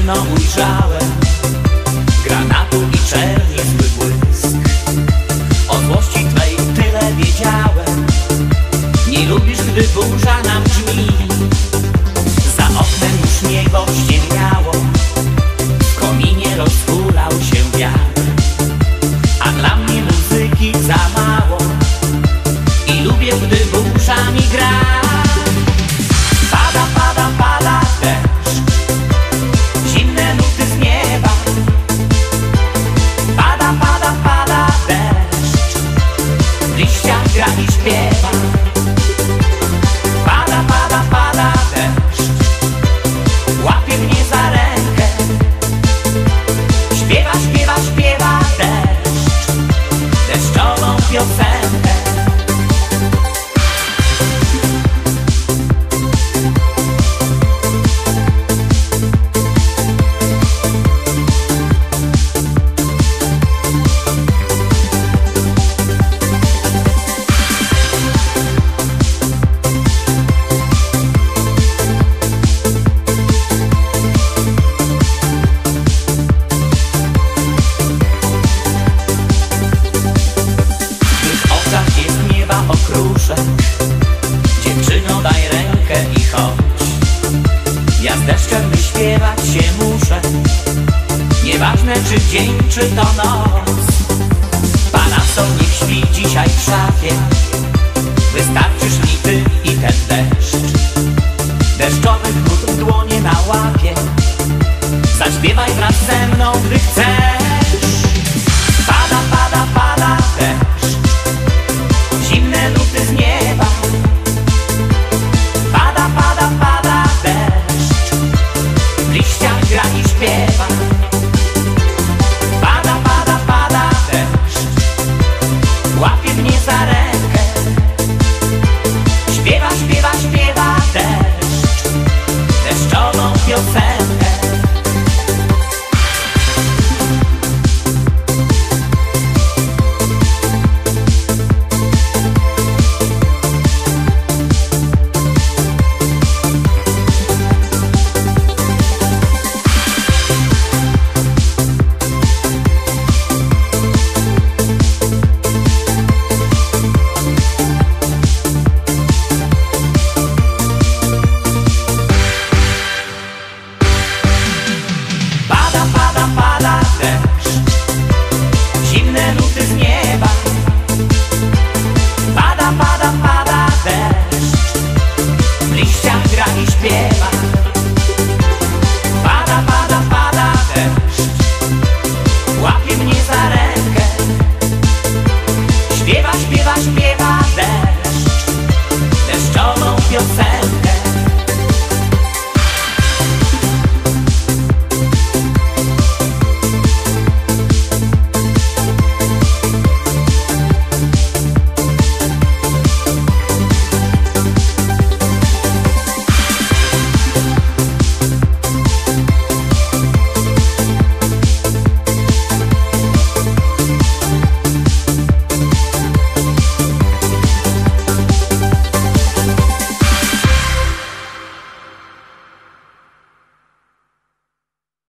dziewczyno, ujrzałem granatu i czerni zły błysk. O złości twej tyle wiedziałem. Nie lubisz, gdy burza nam grzmi. Za oknem już niebo ściemniało, w kominie rozhulał się wiatr. A dla mnie muzyki za mało i lubię, gdy burza mi gra. Pada, pada, pada deszcz, zimne nuty z nieba. Pada, pada, pada deszcz, w liściach gra i śpiewa. Pada, pada, pada deszcz, łapie mnie za rękę. Śpiewa, śpiewa, śpiewa deszcz, deszczową piosenkę. Dziewczyno, daj rękę i chodź. Ja z deszczem wyśpiewać się muszę, nieważne czy dzień, czy to noc. Parasol niech śpi dzisiaj w szafie, wystarczysz mi ty i ten deszcz.